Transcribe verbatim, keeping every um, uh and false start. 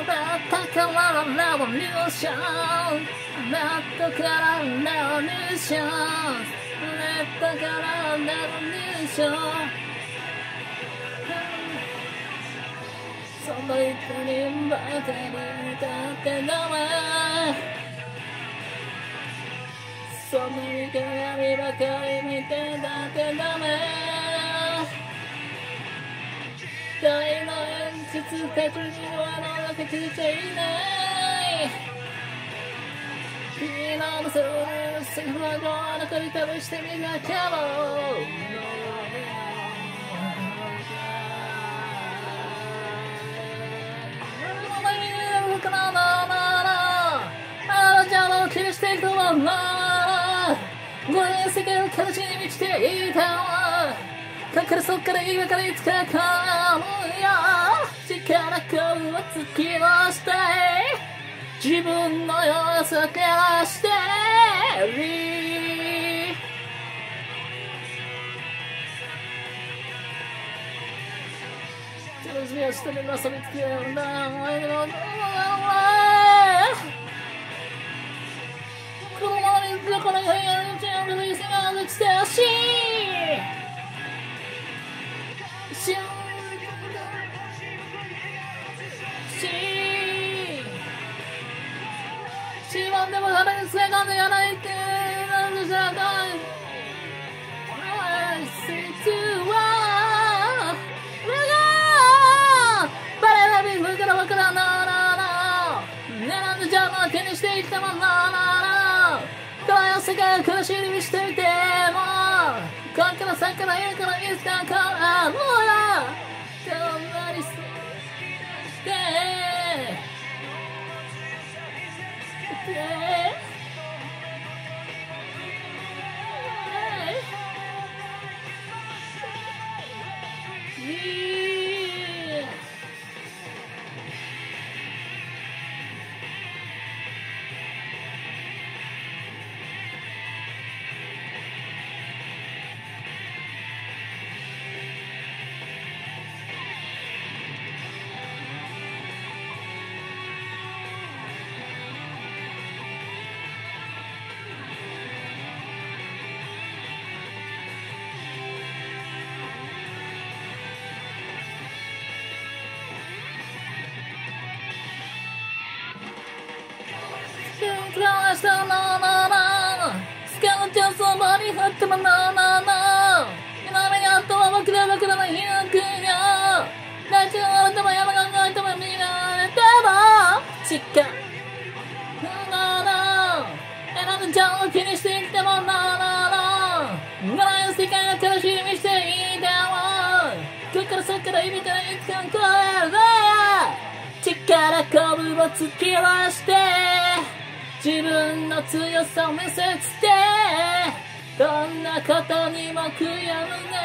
ったからレボリューションレッドからレボリューションレッドからレボリューションその人にばかりだってダメその鏡ばかり見てだってダメ大の演出確認はの中ついていない君の無数のセフラゴの中に試してみなきゃもあのじゃの気にしていたままごめん世間を形に満ちていたかからそっから今からいつかかもよ力こぶを突き出して自分の様子を照らしてる楽しみをしてみます見つけるんだこのままにどこの部屋に全部の椅子が落ちてほしいししまんでも腹につけ込んでやないってなんでしょうか実はバレラビーから僕らのねなんでじゃあ気にしていってもなこの世界を苦しみにしていてもこっから先から言うからいつかこうもうよこんなにしてスカウトそばに貼ってもななな今目にあったは僕ら僕らの日の国よ大地があるとも山が動いても見られても近くなな選んじゃう気にしてきてもななな未来の世界を楽しみにしていてもこっからそっから意味からいつか超える力こぶを突き出して自分の強さを見せつけどんなことにも悔やむな